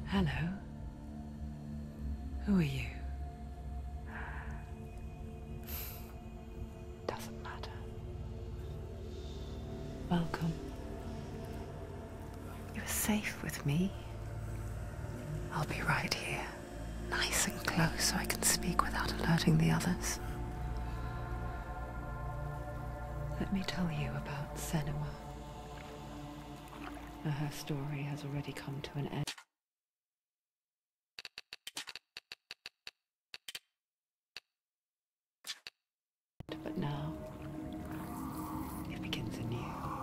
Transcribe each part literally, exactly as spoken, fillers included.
Hello. Who are you? Doesn't matter. Welcome. You're safe with me. I'll be right here, nice and close so I can speak without alerting the others. Let me tell you about Senua. Her story has already come to an end. But now, it begins anew.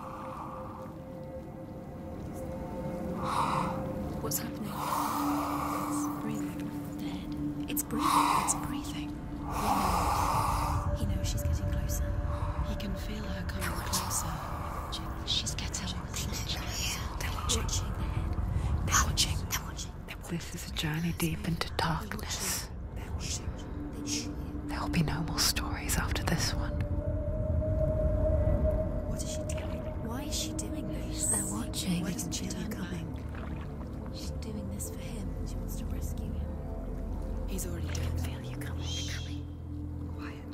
What's happening? It's breathing. Dead. It's breathing. It's breathing. He knows she's getting closer. He can feel her coming closer. She's getting closer. They're watching. They're watching. They're watching. This is a journey deep into darkness. There'll be no more stories after this one. What is she doing? Why is she doing this? They're watching. Why doesn't she turn coming? She's doing this for him. She wants to rescue him. He's already dead. I feel you coming. Coming. Quiet.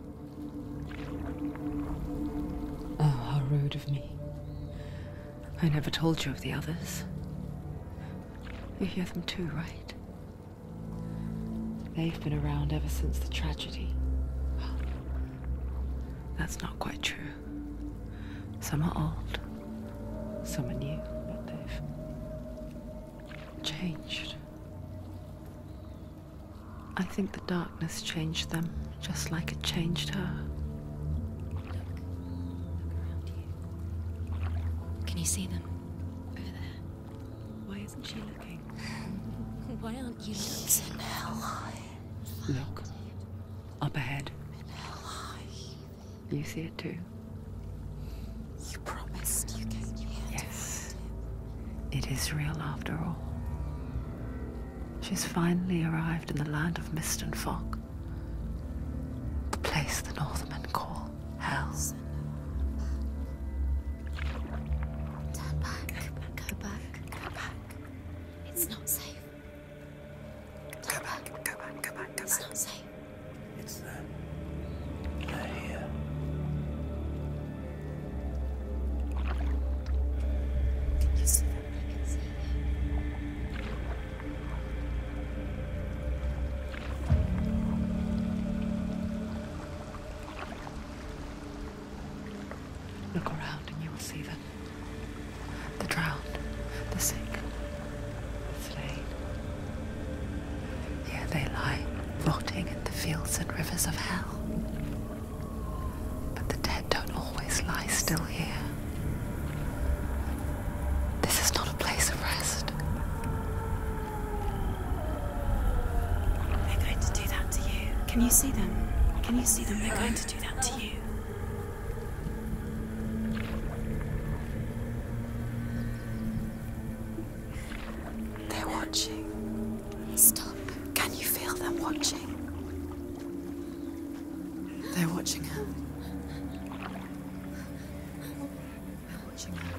Oh, how rude of me. I never told you of the others. You hear them too, right? They've been around ever since the tragedy. Well, that's not quite true. Some are old, some are new, but they've changed. I think the darkness changed them, just like it changed her. Look. Look around you. Can you see them? Over there. Why isn't she looking? Why aren't you looking? Look, up ahead. You see it too? You promised you came here. Yes. It is real after all. She's finally arrived in the land of mist and fog. The place the Northmen call Hell. Turn back. Go back. Go back. It's not safe. Go back, go back, go back, go It's back. not safe. It's them. They're here. Can you see them? I can see Look around and you will see them. The drowned, the sick, the slain. Here they lie, rotting in the fields and rivers of hell. But the dead don't always lie still here. This is not a place of rest. They're going to do that to you. Can you see them? Can you see them? They're going to do that to you. They're watching. Stop. Can you feel them watching? They're watching her. They're watching her.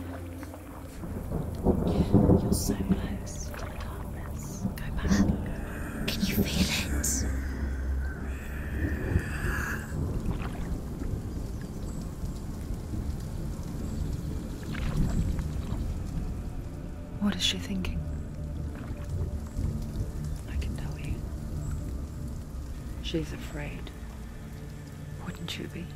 You're so close to the darkness. Go back. Can you feel it? What is she thinking? I can tell you. She's afraid. Wouldn't you be?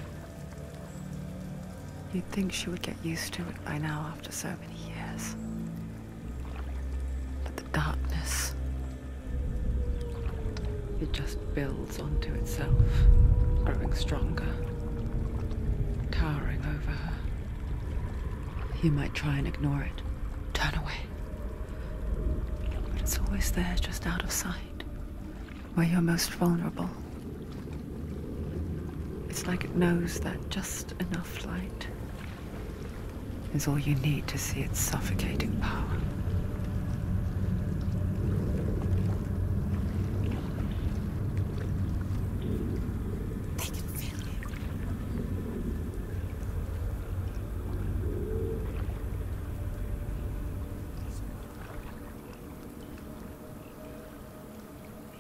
You'd think she would get used to it by now after so many years. But the darkness, it just builds onto itself, growing stronger, towering over her. You might try and ignore it, turn away. But it's always there, just out of sight, where you're most vulnerable. It's like it knows that just enough light is all you need to see its suffocating power. They can feel you.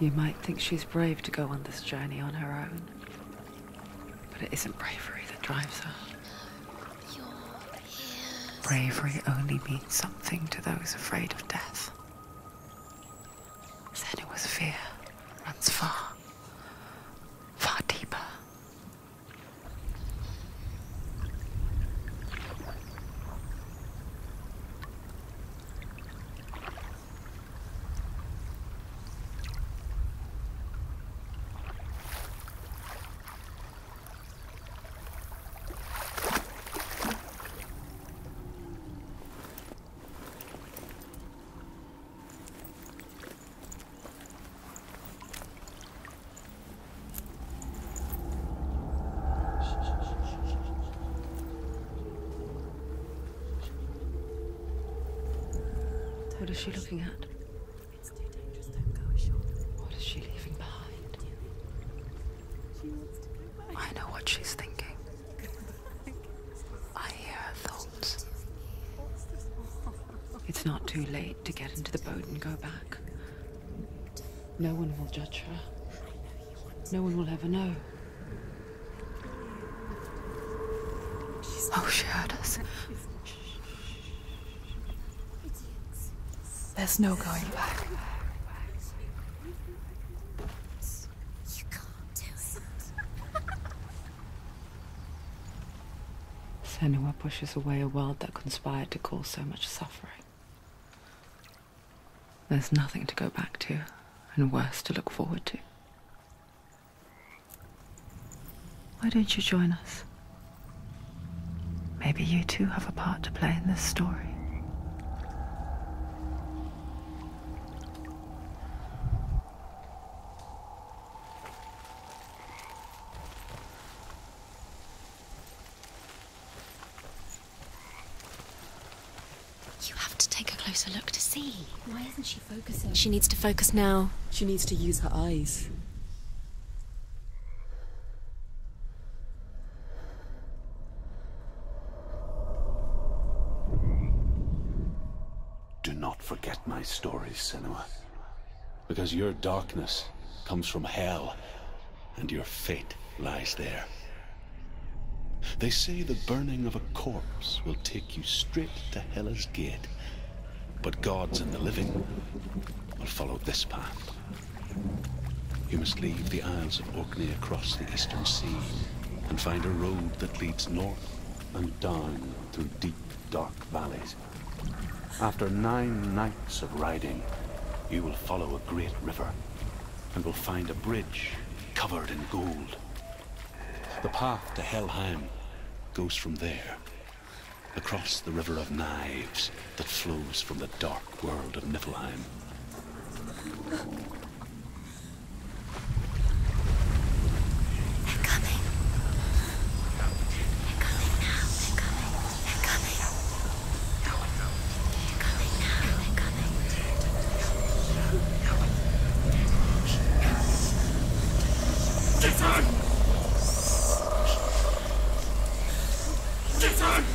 You might think she's brave to go on this journey on her own, but it isn't bravery that drives her. Bravery only means something to those afraid of death. Senua's fear runs far, far deeper. What is she looking at? It's too dangerous. Don't go ashore. What is she leaving behind? She wants to go back. I know what she's thinking. I hear her thoughts. It's not too late to get into the boat and go back. No one will judge her. No one will ever know. Oh, she heard us. There's no going back. You can't do it. Senua pushes away a world that conspired to cause so much suffering. There's nothing to go back to, and worse to look forward to. Why don't you join us? Maybe you too have a part to play in this story. You have to take a closer look to see. Why isn't she focusing? She needs to focus now. She needs to use her eyes. Do not forget my stories, Senua. Because your darkness comes from hell, and your fate lies there. They say the burning of a corpse will take you straight to Hela's gate, but gods and the living will follow this path. You must leave the Isles of Orkney across the eastern sea and find a road that leads north and down through deep, dark valleys. After nine nights of riding, you will follow a great river and will find a bridge covered in gold. The path to Helheim goes from there, across the River of Knives that flows from the dark world of Niflheim. They're coming. They're coming now. They're coming. They're coming. They're coming now. They're coming. Get on! Get on!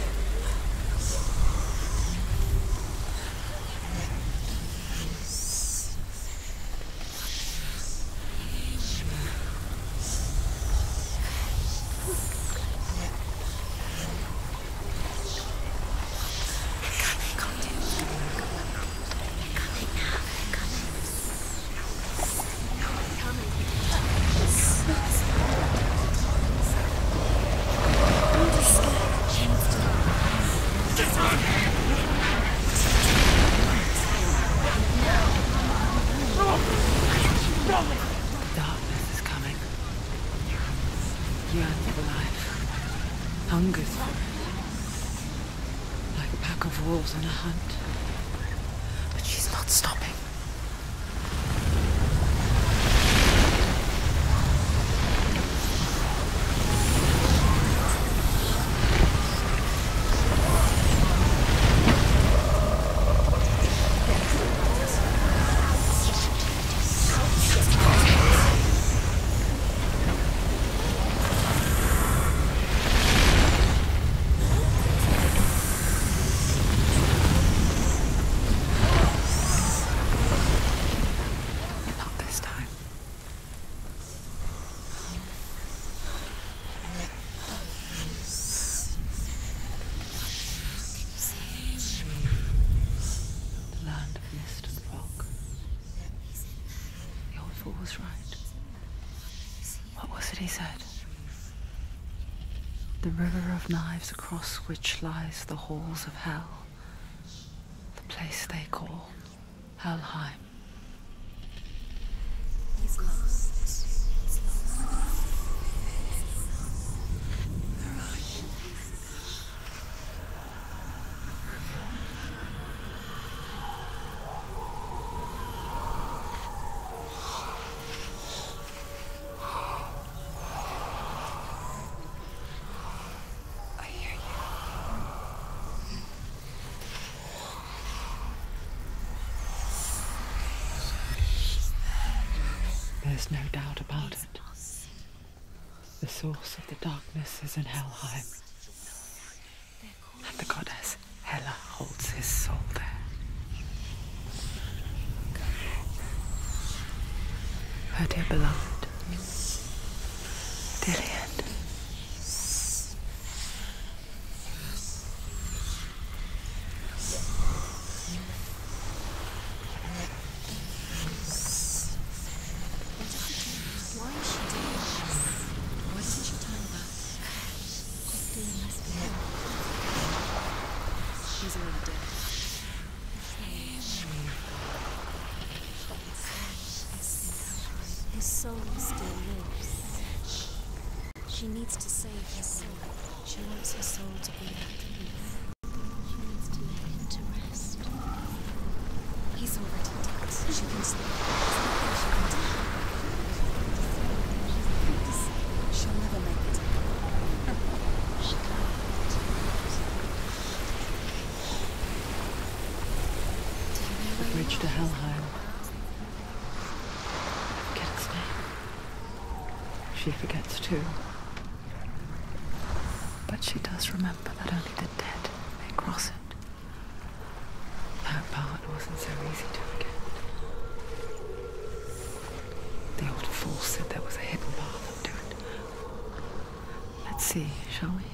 Darkness is coming. Yearns for life. Hungers for it. Like a pack of wolves on a hunt. But she's not stopping. uncle was right. What was it he said? The river of knives across which lies the halls of hell. The place they call Helheim. He's lost. There's no doubt about it. The source of the darkness is in Helheim. And the goddess Hela holds his soul there. Her dear beloved, Dilian. He's already dead. His soul still lives. She needs to save his soul. She wants her soul to be at peace. She needs to lay him to rest. He's already dead. She can sleep. There's nothing she can do. She'll never make it. She can't. The bridge to Helheim. Forget its name. She forgets too. But she does remember that only the dead may cross it. That part wasn't so easy to forget. The old fool said there was a hidden path up to it. Let's see, shall we?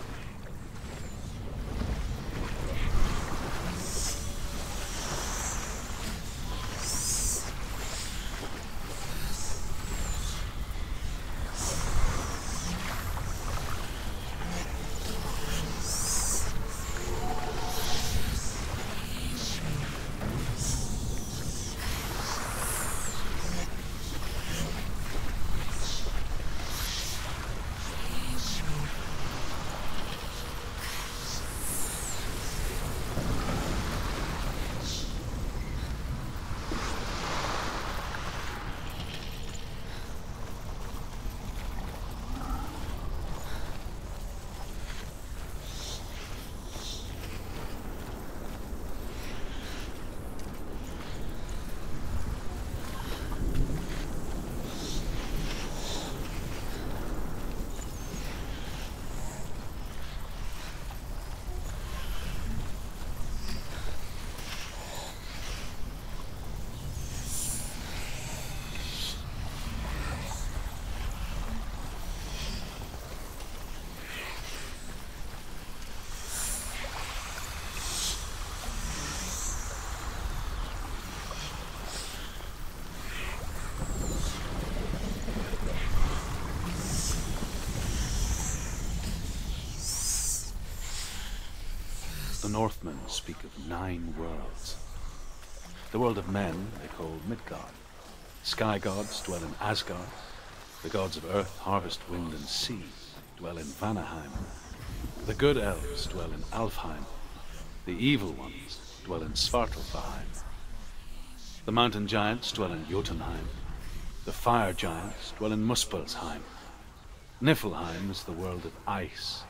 The Northmen speak of nine worlds. The world of men they call Midgard. Sky gods dwell in Asgard. The gods of earth, harvest, wind, and sea dwell in Vanaheim. The good elves dwell in Alfheim. The evil ones dwell in Svartalfheim. The mountain giants dwell in Jotunheim. The fire giants dwell in Muspelheim. Niflheim is the world of ice.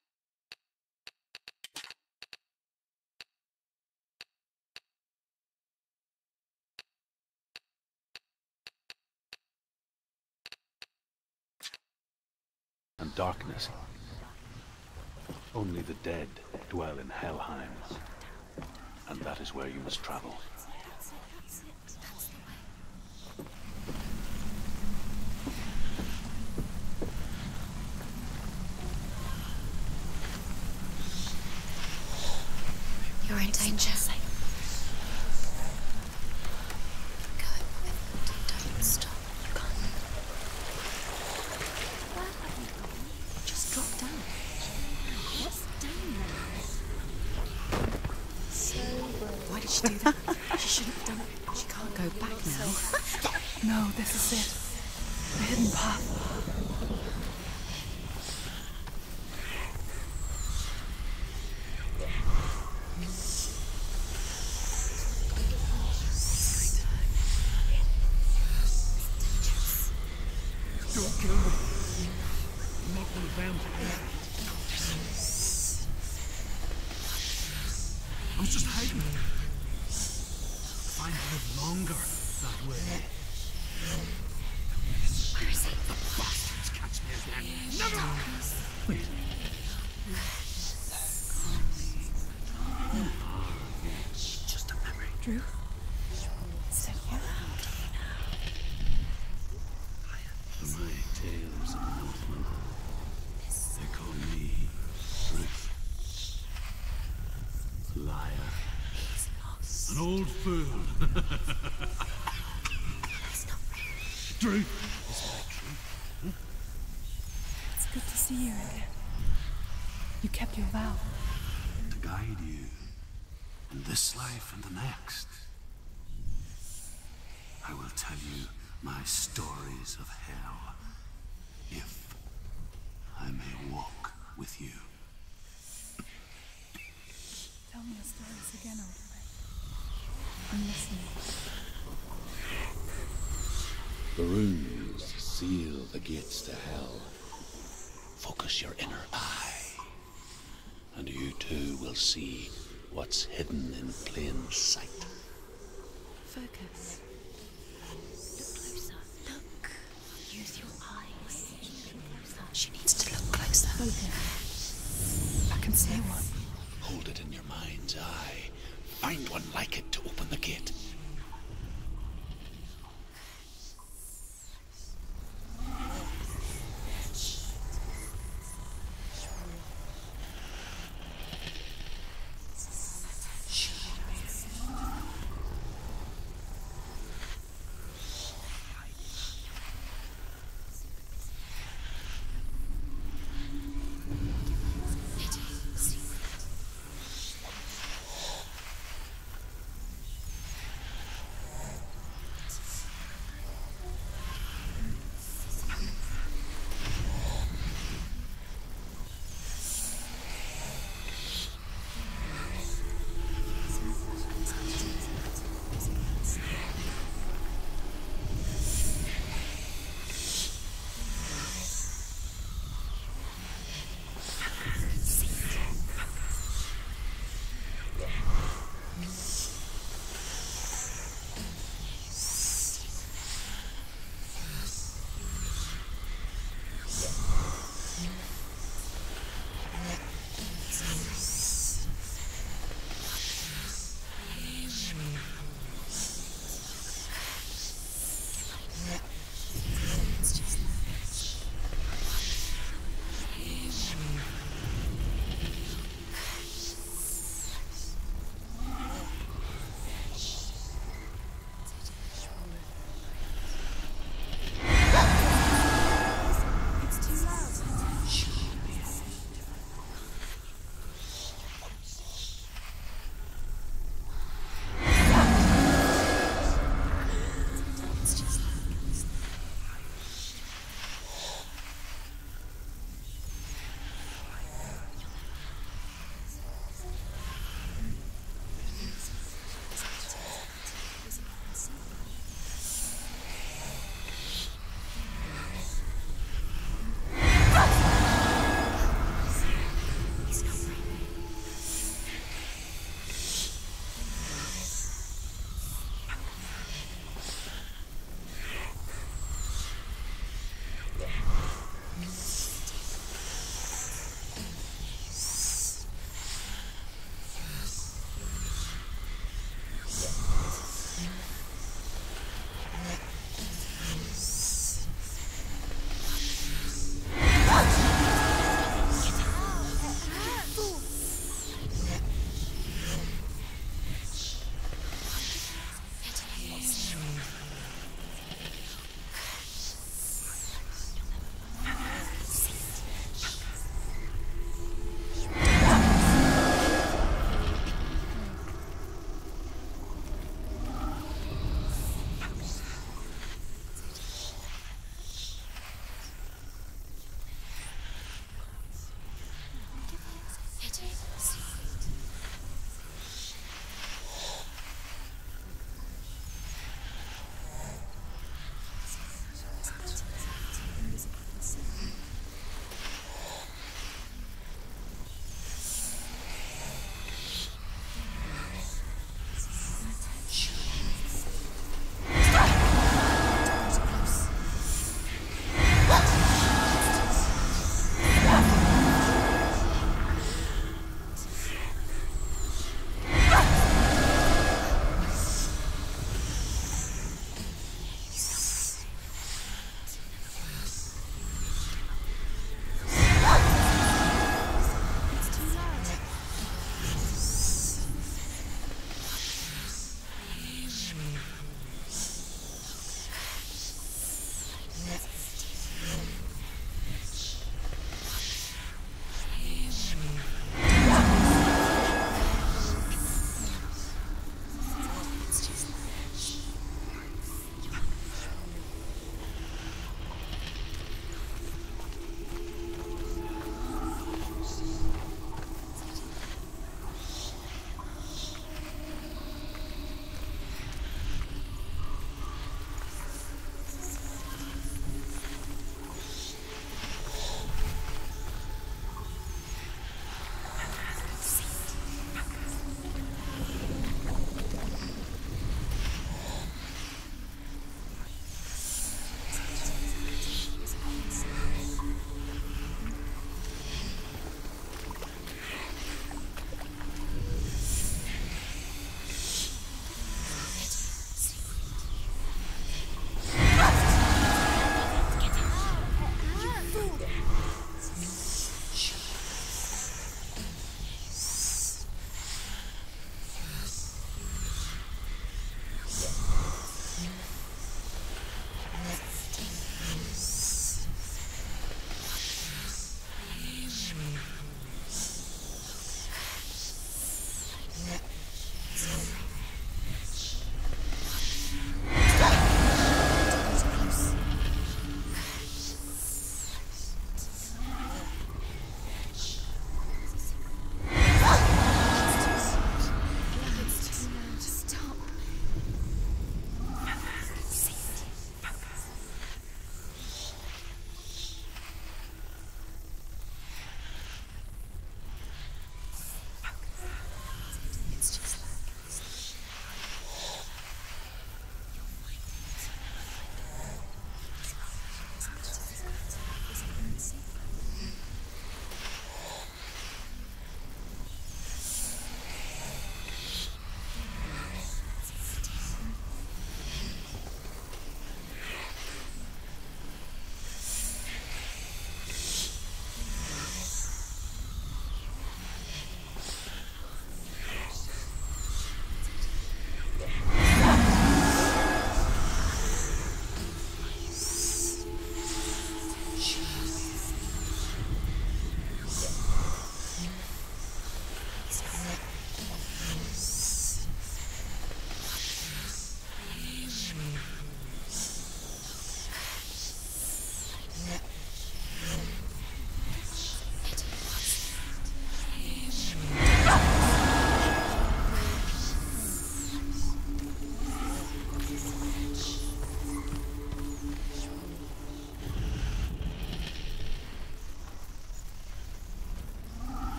And darkness. Only the dead dwell in Helheim. And that is where you must travel. You're in danger. Go and don't stop. Why did she do that? She shouldn't have done it. She can't go back now. No, this is it. The hidden path. Don't kill me. Knock them down to earth. I was just hiding. Find to live longer that way. Where is he? The bastards catch me again. Never! Wait. It's just a memory. Drew? So you? For my tales of Northmen, they call me Truth. Liar. An old fool. Truth. It's good to see you again. You kept your vow. To guide you in this life and the next. I will tell you my stories of hell, if I may walk with you. Tell me your stories again, old friend. I'm listening. The runes seal the gates to hell. Focus your inner eye, and you too will see what's hidden in plain sight. Focus. Look closer. Look. Use your eyes. She needs to look closer. Focus. I can see one. Hold it in your mind's eye. Find one like it to open the gate.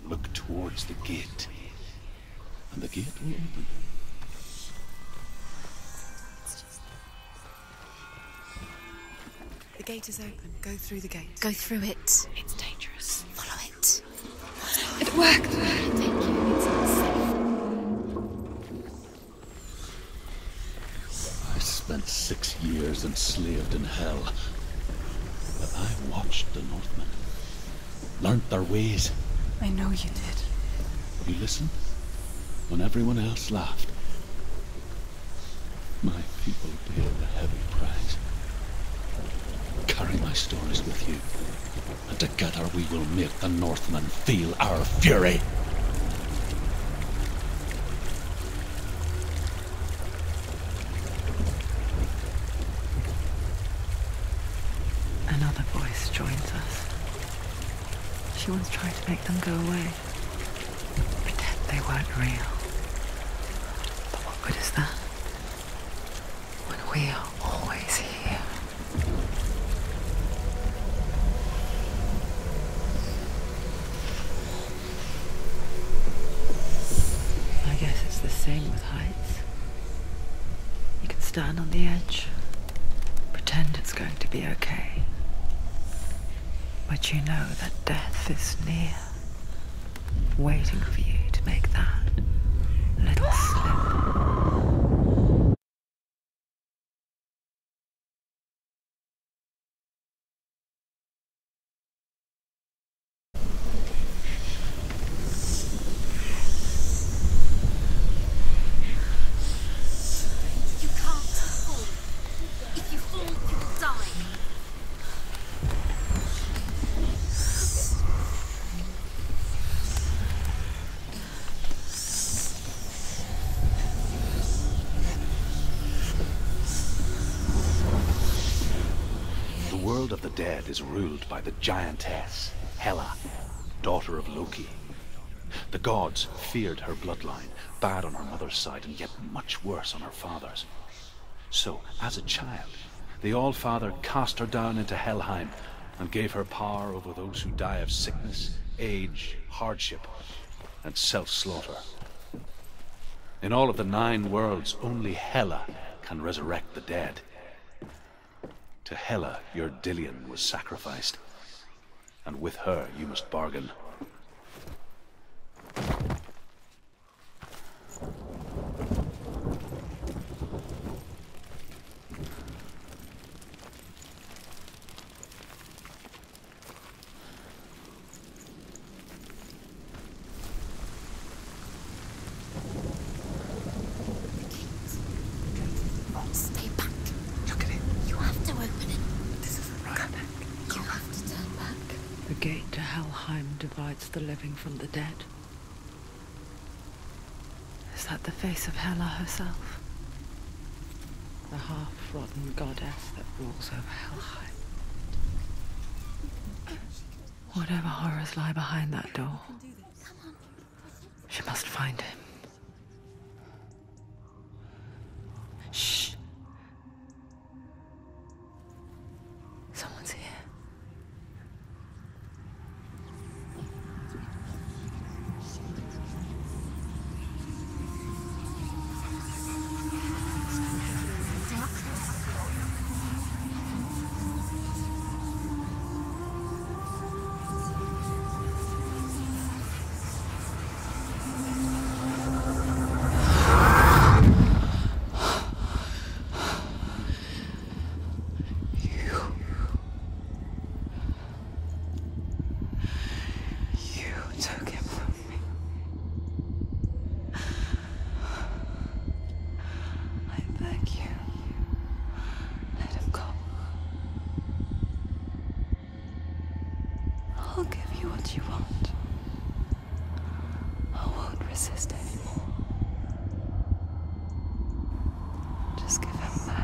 look towards the gate, and the gate will open. The gate is open. Go through the gate. Go through it. It's dangerous. Follow it. It worked. Thank you. It's unsafe. I spent six years enslaved in hell, but I watched the Northmen, learnt their ways. I know you did. You listened when everyone else laughed. My people paid a heavy price. Carry my stories with you, and together we will make the Northmen feel our fury. Another voice joins us. She once tried to make them go away. Pretend they weren't real. But what good is that? When we are always here. I guess it's the same with heights. You can stand on the edge, pretend it's going to be okay. But you know that death is near, waiting for you to make that little slip. You can't fall. If you fall, you'll die. The world of the dead is ruled by the giantess, Hela, daughter of Loki. The gods feared her bloodline, bad on her mother's side and yet much worse on her father's. So, as a child, the All-Father cast her down into Helheim and gave her power over those who die of sickness, age, hardship, and self-slaughter. In all of the nine worlds, only Hela can resurrect the dead. To Hela, your Dillion was sacrificed, and with her you must bargain. Stay back. Look at it. You have to open it. This isn't right. You have to turn back. The gate to Helheim divides the living from the dead. Is that the face of Hela herself? The half-rotten goddess that rules over Helheim. Whatever horrors lie behind that door, she must find him. Shh. Someone's here. I'll give you what you want. I won't resist anymore. Just give him back.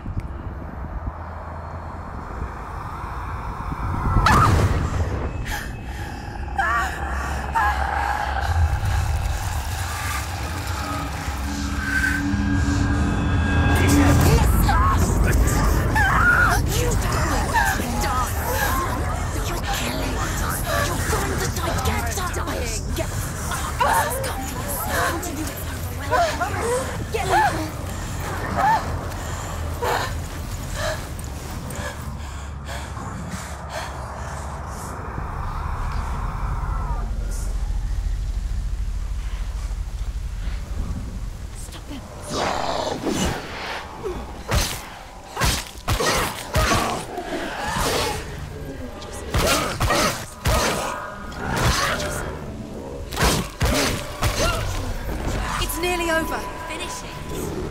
You're killing. You're going to die. Get dying. nearly over. Finish it.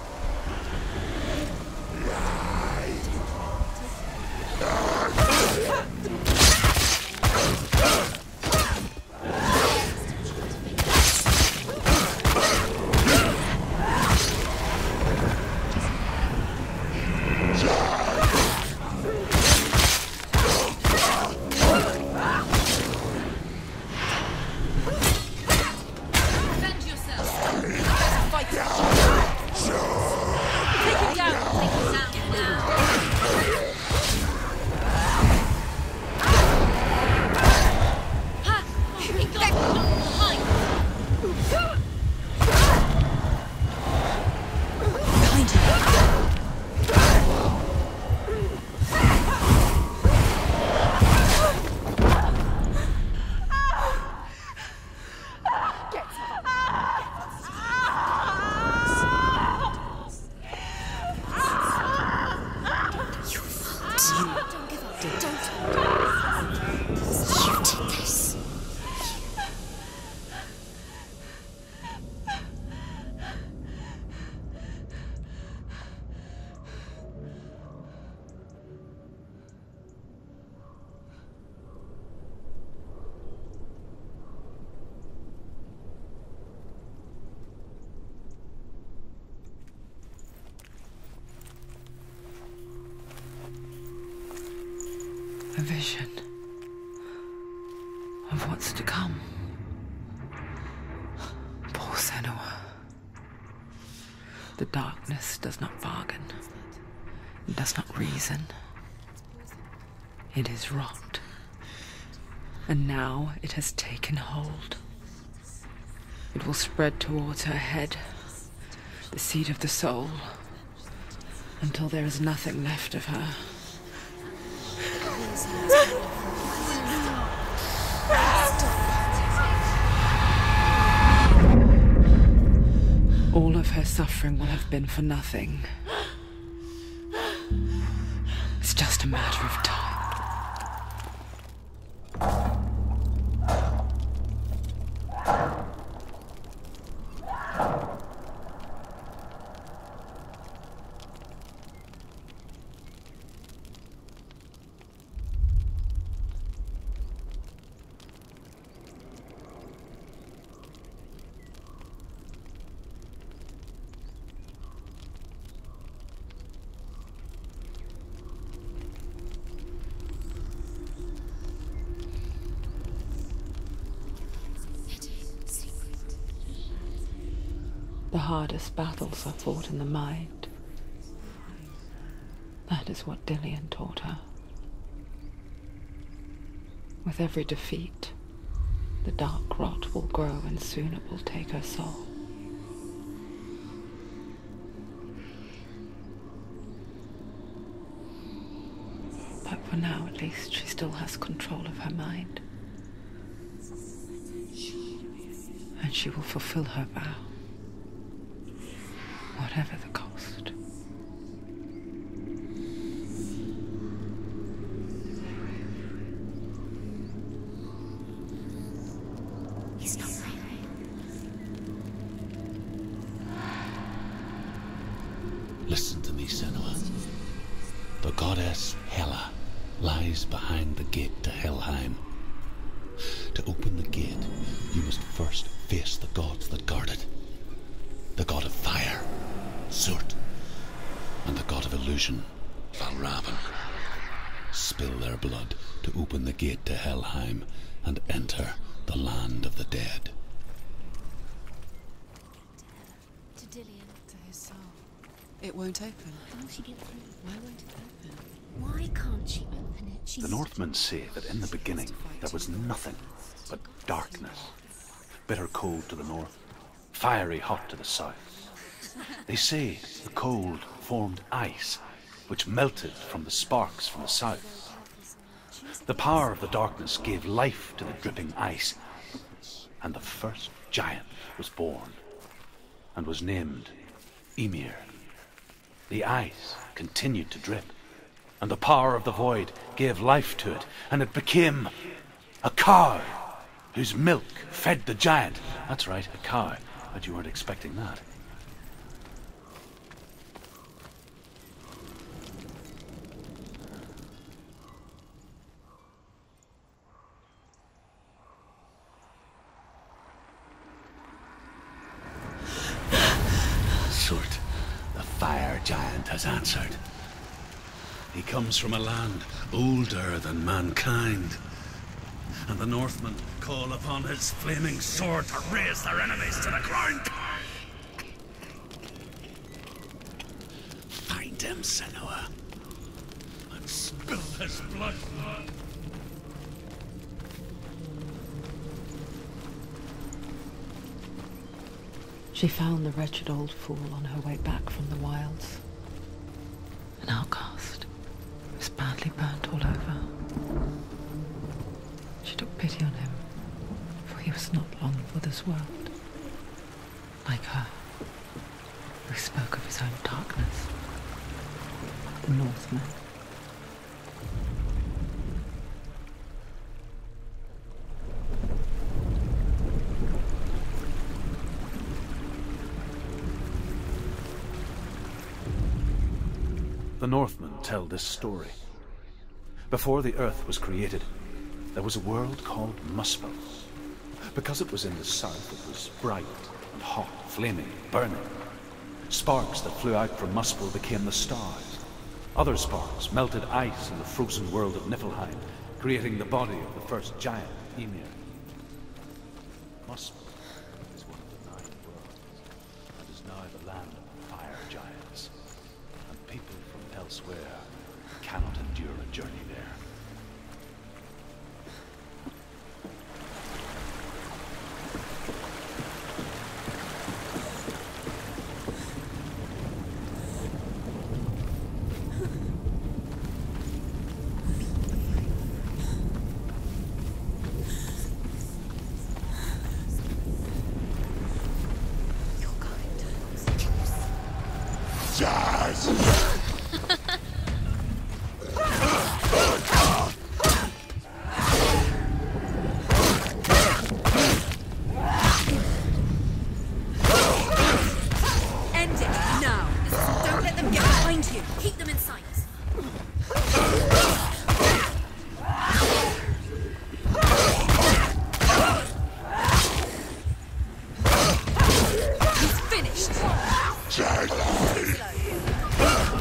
A vision of what's to come. Poor Senua. The darkness does not bargain. It does not reason. It is rot. And now it has taken hold. It will spread towards her head, the seat of the soul, until there is nothing left of her. All of her suffering will have been for nothing. It's just a matter of time. The hardest battles are fought in the mind. That is what Dillion taught her. With every defeat, the dark rot will grow and soon it will take her soul. But for now, at least, she still has control of her mind. And she will fulfill her vow. Whatever the cost. He's not right. Listen to me, Senua. The goddess Hela lies behind the gate to Helheim. To open the gate, you must first face the gods that guard it. The god of fire, Surt, and the god of illusion, Valravn. Spill their blood to open the gate to Helheim and enter the land of the dead. To Dillion. To his soul. It won't open. How will she get through? Why won't it open? Why can't she open it? She's The Northmen say that in the beginning there was nothing but darkness. Bitter cold to the north, fiery hot to the south. They say the cold formed ice, which melted from the sparks from the south. The power of the darkness gave life to the dripping ice, and the first giant was born, and was named Ymir. The ice continued to drip, and the power of the void gave life to it, and it became a cow, whose milk fed the giant. That's right, a cow. Bet you weren't expecting that. Surt, the fire giant, has answered. He comes from a land older than mankind. And the Northmen call upon his flaming sword to raise their enemies to the ground. Find him, Senua, and spill his blood. She found the wretched old fool on her way back from the wilds. An outcast. He was badly burnt all over. She took pity on him, for he was not long for this world. Like her, he spoke of his own darkness. The Northmen. The Northmen tell this story. Before the Earth was created, there was a world called Muspel. Because it was in the south, it was bright and hot, flaming, burning. Sparks that flew out from Muspel became the stars. Other sparks melted ice in the frozen world of Niflheim, creating the body of the first giant, Ymir. Muspel is one of the nine worlds, and is now the land of fire giants. And people from elsewhere cannot endure a journey there. He's finished.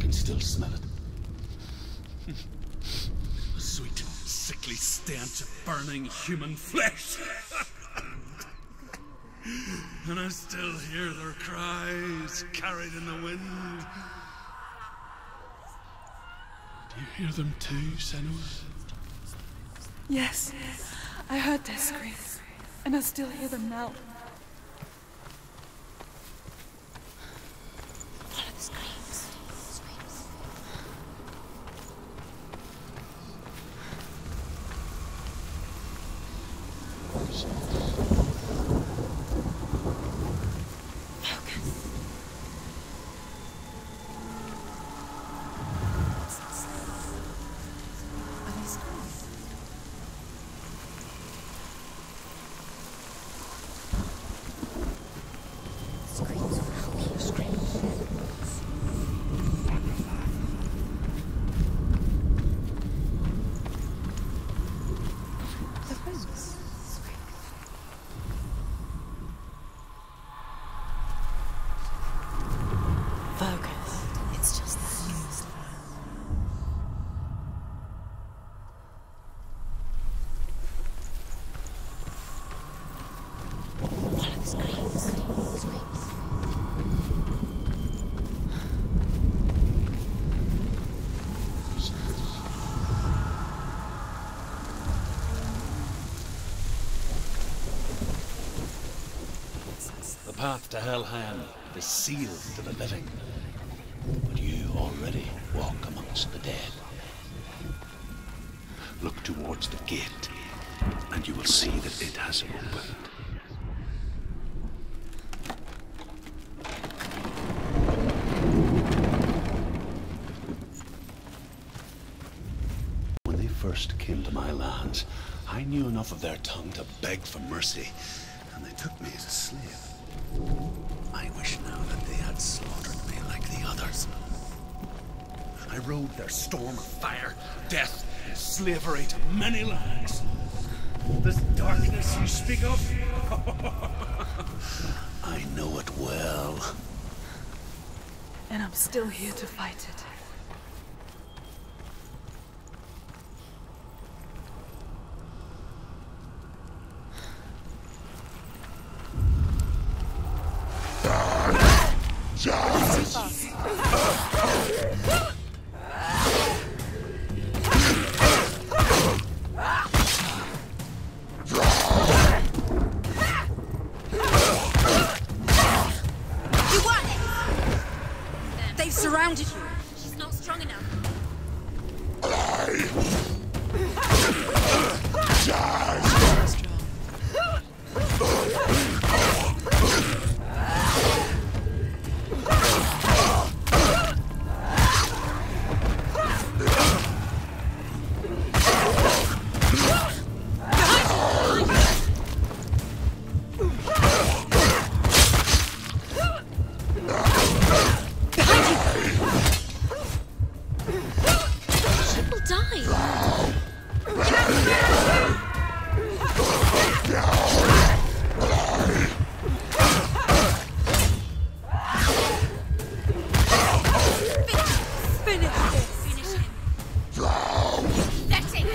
can still smell it. A sweet, sickly stench of burning human flesh. And I still hear their cries carried in the wind. Do you hear them too, Senua? Yes, I heard their screams, and I still hear them now. Follow the screams. Screams. Are they screams? Screams. The bones. Focus. It's just that. Follow the screams. Screams. The path to Helheim is sealed to the living, but you already walk amongst the dead. Look towards the gate, and you will see that it has opened. When they first came to my lands, I knew enough of their tongue to beg for mercy, and they took me as a slave. I wish now that they had slaughtered me like the others. I rode their storm of fire, death, and slavery to many lands. This darkness you speak of, I know it well. And I'm still here to fight it. You won it! They've surrounded you. She's not strong enough. People die. Finish this. Finish him. That's it.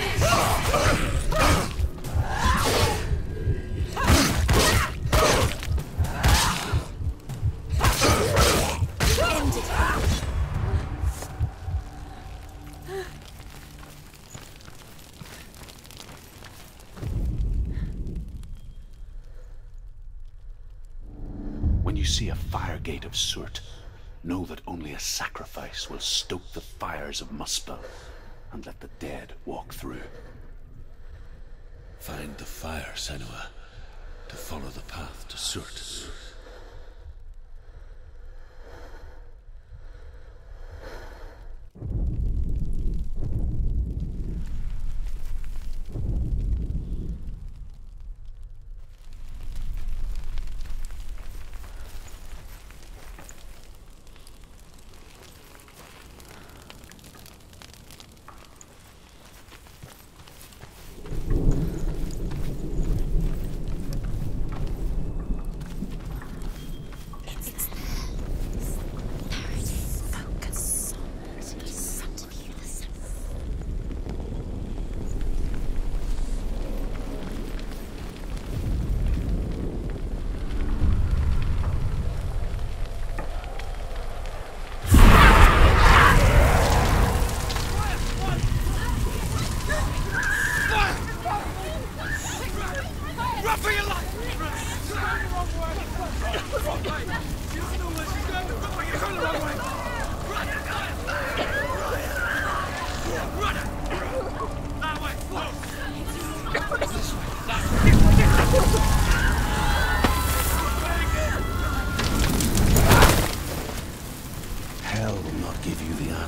End it. When you see a fire gate of Surt, know that only a sacrifice will stoke the fires of Muspel and let the dead walk through. Find the fire, Senua, to follow the path to Surt.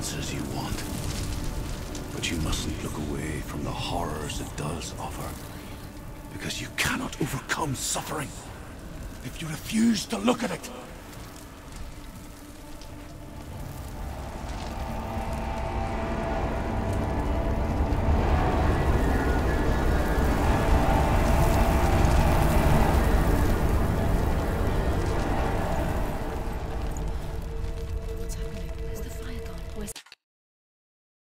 answers you want. But you mustn't look away from the horrors it does offer. Because you cannot overcome suffering if you refuse to look at it.